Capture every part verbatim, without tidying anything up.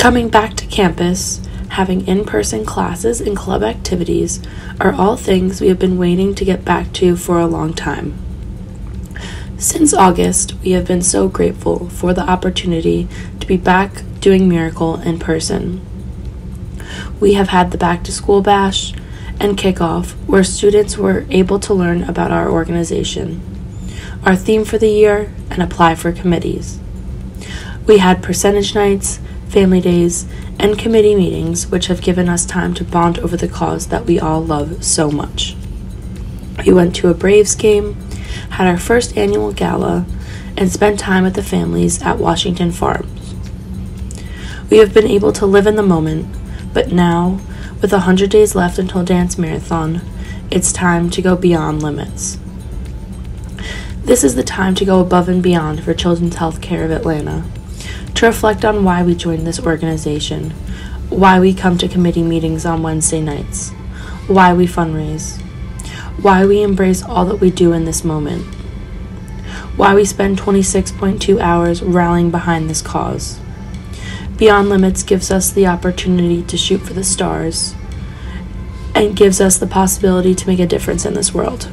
Coming back to campus, having in-person classes and club activities are all things we have been waiting to get back to for a long time. Since August, we have been so grateful for the opportunity to be back doing Miracle in person. We have had the back to school bash and kickoff where students were able to learn about our organization, our theme for the year, and apply for committees. We had percentage nights, family days, and committee meetings, which have given us time to bond over the cause that we all love so much. We went to a Braves game, had our first annual gala, and spent time with the families at Washington Farms. We have been able to live in the moment, but now, with one hundred days left until Dance Marathon, it's time to go beyond limits. This is the time to go above and beyond for Children's Healthcare of Atlanta, to reflect on why we joined this organization, why we come to committee meetings on Wednesday nights, why we fundraise, why we embrace all that we do in this moment, why we spend twenty-six point two hours rallying behind this cause. Beyond Limits gives us the opportunity to shoot for the stars and gives us the possibility to make a difference in this world.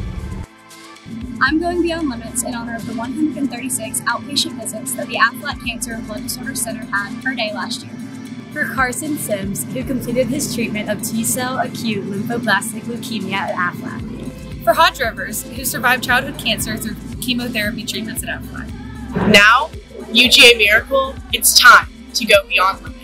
I'm going beyond limits in honor of the one hundred thirty-six outpatient visits that the Aflac Cancer and Blood Disorders Center had per day last year. For Carson Sims, who completed his treatment of T-cell acute lymphoblastic leukemia at Aflac. For Hodge Rivers, who survived childhood cancer through chemotherapy treatments at Aflac. Now, U G A Miracle, it's time to go beyond limits.